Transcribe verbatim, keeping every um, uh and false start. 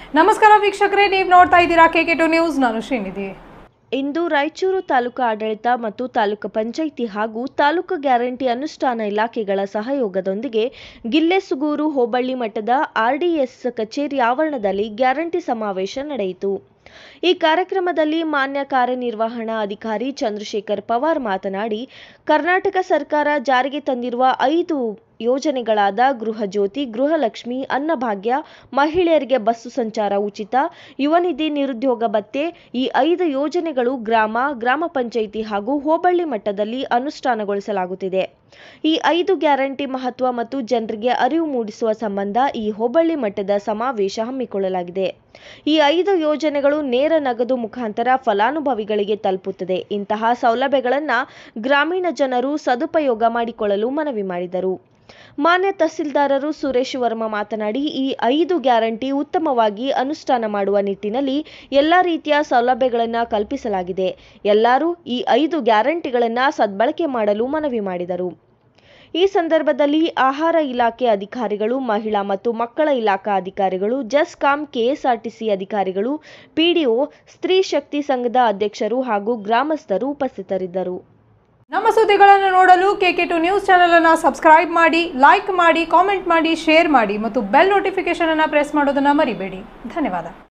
ನಮಸ್ಕಾರ ವೀಕ್ಷಕರೇ, ನೀವು ನೋಡ್ತಾ ಇದ್ದೀರಾ ಕೆಕೆ ಟು ನ್ಯೂಸ್. ನಾನು ಶ್ರೀನಿಧಿ. ಇಂದು ರಾಯಚೂರು ತಾಲೂಕು ಆಡಳಿತ ಮತ್ತು ತಾಲೂಕು ಪಂಚಾಯಿತಿ ಹಾಗೂ ತಾಲೂಕು ಗ್ಯಾರಂಟಿ ಅನುಷ್ಠಾನ ಇಲಾಖೆಗಳ ಸಹಯೋಗದೊಂದಿಗೆ ಗಿಲ್ಲೆಸುಗೂರು ಹೋಬಳಿ ಮಟ್ಟದ ಆರ್ಡಿಎಸ್ ಕಚೇರಿ ಆವರಣದಲ್ಲಿ ಗ್ಯಾರಂಟಿ ಸಮಾವೇಶ ನಡೆಯಿತು. ಈ ಕಾರ್ಯಕ್ರಮದಲ್ಲಿ ಮಾನ್ಯ ಕಾರ್ಯನಿರ್ವಹಣಾ ಅಧಿಕಾರಿ ಚಂದ್ರಶೇಖರ್ ಪವಾರ್ ಮಾತನಾಡಿ, ಕರ್ನಾಟಕ ಸರ್ಕಾರ ಜಾರಿಗೆ ತಂದಿರುವ ಐದು ಯೋಜನೆಗಳಾದ ಗೃಹ ಜ್ಯೋತಿ, ಗೃಹಲಕ್ಷ್ಮಿ, ಅನ್ನಭಾಗ್ಯ, ಮಹಿಳೆಯರಿಗೆ ಬಸ್ಸು ಸಂಚಾರ ಉಚಿತ, ಯುವನಿಧಿ, ನಿರುದ್ಯೋಗ ಭತ್ಯೆ ಈ ಐದು ಯೋಜನೆಗಳು ಗ್ರಾಮ, ಗ್ರಾಮ ಪಂಚಾಯಿತಿ ಹಾಗೂ ಹೋಬಳಿ ಮಟ್ಟದಲ್ಲಿ ಅನುಷ್ಠಾನಗೊಳಿಸಲಾಗುತ್ತಿದೆ. ಈ ಐದು ಗ್ಯಾರಂಟಿ ಮಹತ್ವ ಮತ್ತು ಜನರಿಗೆ ಅರಿವು ಮೂಡಿಸುವ ಸಂಬಂಧ ಈ ಹೋಬಳಿ ಮಟ್ಟದ ಸಮಾವೇಶ ಹಮ್ಮಿಕೊಳ್ಳಲಾಗಿದೆ. ಈ ಐದು ಯೋಜನೆಗಳು ನೇರ ನಗದು ಮುಖಾಂತರ ಫಲಾನುಭವಿಗಳಿಗೆ ತಲುಪುತ್ತದೆ. ಇಂತಹ ಸೌಲಭ್ಯಗಳನ್ನು ಗ್ರಾಮೀಣ ಜನರು ಸದುಪಯೋಗ ಮಾಡಿಕೊಳ್ಳಲು ಮನವಿ ಮಾಡಿದರು. ಮಾನ್ಯ ತಹಸೀಲ್ದಾರರು ಸುರೇಶ್ ವರ್ಮಾ ಮಾತನಾಡಿ, ಈ ಐದು ಗ್ಯಾರಂಟಿ ಉತ್ತಮವಾಗಿ ಅನುಷ್ಠಾನ ಮಾಡುವ ನಿಟ್ಟಿನಲ್ಲಿ ಎಲ್ಲ ರೀತಿಯ ಸೌಲಭ್ಯಗಳನ್ನು ಕಲ್ಪಿಸಲಾಗಿದೆ. ಎಲ್ಲರೂ ಈ ಐದು ಗ್ಯಾರಂಟಿಗಳನ್ನು ಸದ್ಬಳಕೆ ಮಾಡಲು ಮನವಿ ಮಾಡಿದರು. ಈ ಸಂದರ್ಭದಲ್ಲಿ ಆಹಾರ ಇಲಾಖೆ ಅಧಿಕಾರಿಗಳು, ಮಹಿಳಾ ಮತ್ತು ಮಕ್ಕಳ ಇಲಾಖಾ ಅಧಿಕಾರಿಗಳು, ಜಸ್ಕಾಂ, ಕೆಎಸ್ಆರ್ಟಿಸಿ ಅಧಿಕಾರಿಗಳು, ಪಿಡಿಒ, ಸ್ತ್ರೀ ಶಕ್ತಿ ಸಂಘದ ಅಧ್ಯಕ್ಷರು ಹಾಗೂ ಗ್ರಾಮಸ್ಥರು ಉಪಸ್ಥಿತರಿದ್ದರು. ನಮ್ಮ ಸುದ್ದಿಗಳನ್ನು ನೋಡಲು ಕೆಕೆ ಟು ನ್ಯೂಸ್ ಚಾನೆಲ್ ಅನ್ನು ಸಬ್ಸ್ಕ್ರೈಬ್ ಮಾಡಿ, ಲೈಕ್ ಮಾಡಿ, ಕಾಮೆಂಟ್ ಮಾಡಿ, ಶೇರ್ ಮಾಡಿ ಮತ್ತು ಬೆಲ್ ನೋಟಿಫಿಕೇಶನ್ ಅನ್ನು ಪ್ರೆಸ್ ಮಾಡೋದನ್ನ ಮರಿಬೇಡಿ. ಧನ್ಯವಾದ.